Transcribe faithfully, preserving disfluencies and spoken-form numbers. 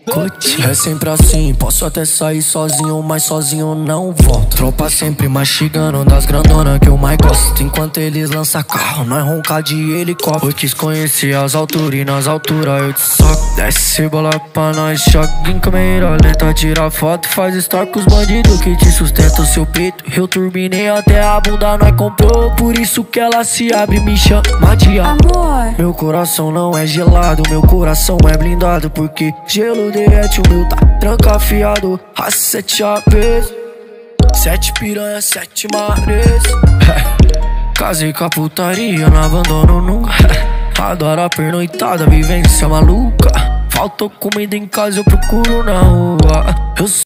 É sempre assim, posso até sair sozinho, mas sozinho não volto. Tropa sempre mastigando das grandonas que eu mais gosto. Enquanto eles lançam carro, nós ronca de helicóptero. Eu quis conhecer as alturas e nas alturas eu te soco. Desce bola pra nós, choque em câmera lenta. Tira foto, faz story com os bandidos que te sustentam seu peito. Eu turbinei até a bunda, nós comprou. Por isso que ela se abre e me chama de amor. Meu coração não é gelado, meu coração é blindado. Porque gelo derrete, o meu tá trancafiado. A sete A Ps, sete piranha, sete mares. Casei com a putaria, não abandono nunca. Adoro a pernoitada, vivência maluca. Faltou comida em casa, eu procuro na rua. Eu